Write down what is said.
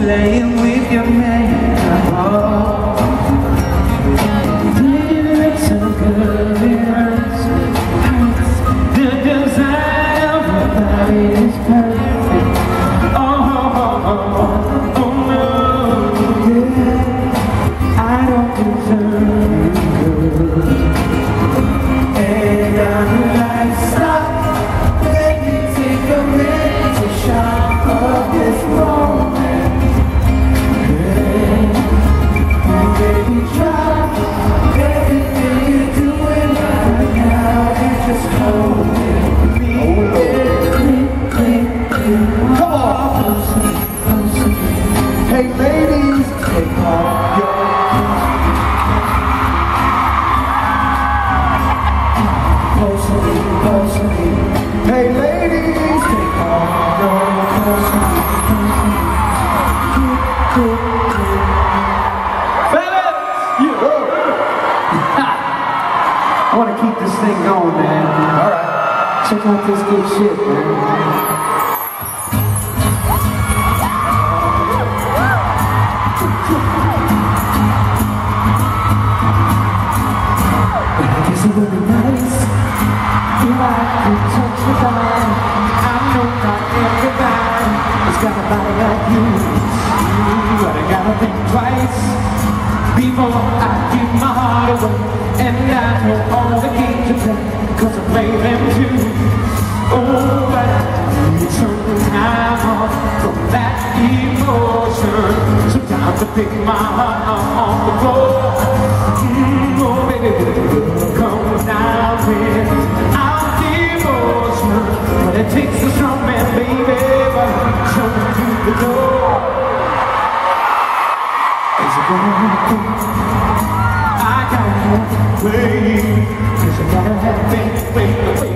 playing with your makeup. It's so good, it hurts. The design of your body is perfect. Oh no, I don't deserve you. And I'm like, stop, let me take a mental shot of this moment. Baby, try everything you're doing right now and just hold me. Come on. Hey ladies, take off your clothes. Close to me. Hey ladies, take off your clothes. I want to keep this thing going, man. Alright. Check out this good shit, man. I guess it would be nice if I could touch your body. I know not everybody has got a body like you. But I gotta think twice before I give my heart away. And I know all the games you play, cause I play them too. Oh, but you turn the time off from that emotion. So time to pick my heart off the floor. Oh baby, come down without devotion. But it takes a strong man, baby, but show me to the door. Is it gonna be? I got one way, 'cause you gotta have faith,